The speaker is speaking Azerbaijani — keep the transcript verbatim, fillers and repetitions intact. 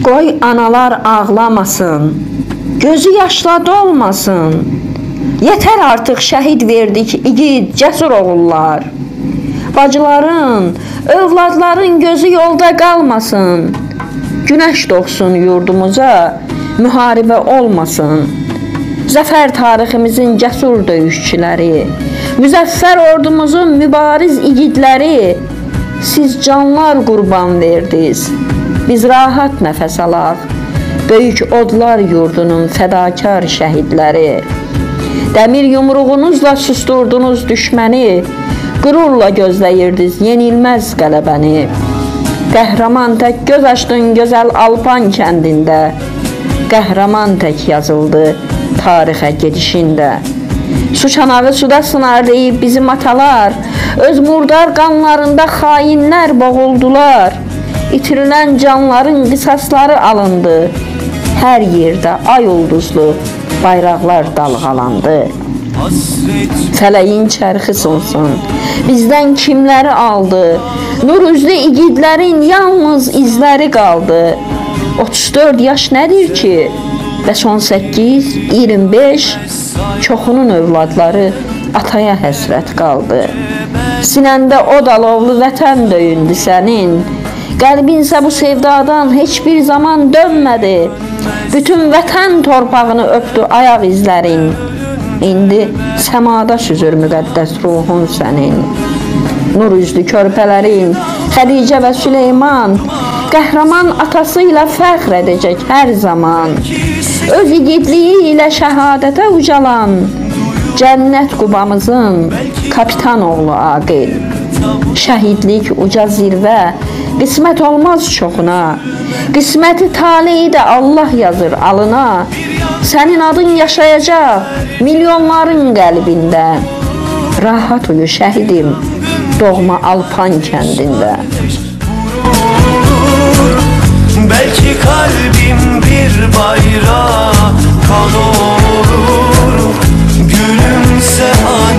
Qoy analar ağlamasın, gözü yaşla dolmasın. Yetər artıq şəhid verdik igid, cəsur oğullar. Bacıların, övladların gözü yolda qalmasın. Günəş doğsun yurdumuza, müharibə olmasın. Zəfər tariximizin cəsur döyüşçüləri, müzəffər ordumuzun mübariz igidləri, siz canlar qurban verdiniz, biz rahat nəfəs alaq, böyük odlar yurdunun fədakar şəhidləri. Dəmir yumruğunuzla susturdunuz düşməni, qürurla gözləyirdiniz yenilməz qələbəni. Qəhrəman tək göz açdın gözəl Alpan kəndində, qəhrəman tək yazıldı tarixə gedişində. Su çanağı suda sınar deyib bizim atalar, öz murdar qanlarında xainlər boğuldular. İtirilən canların qisasları alındı, hər yerdə ay ulduzlu bayraqlar dalğalandı. Fələyin çərxi sonsın, bizdən kimləri aldı, nur üzlü igidlərin yalnız izləri qaldı. otuz dörd yaş nədir ki? Bəs on səkkiz, iyirmi beş, çoxunun övladları ataya həsrət qaldı. Sinəndə od alovlu vətən döyündü sənin, qəlbinsə bu sevdadan heç bir zaman dönmədi. Bütün vətən torpağını öpdü ayaq izlərin, indi səmada süzür müqəddəs ruhun sənin. Nur üzlü körpələrin, Xədicə və Süleyman, qəhrəman atası ilə fəxr edəcək hər zaman. Öz igidliyi ilə şəhadətə ucalan, cənnət qubamızın kapitan oğlu Aqil. Şəhidlik uca zirvə, qismət olmaz çoxuna, qisməti taleyi də Allah yazır alına. Sənin adın yaşayacaq milyonların qəlbində, rahat uyu şəhidim doğma Alpan kəndində. Belki kalbim bir bayrağa kan olur, gülümse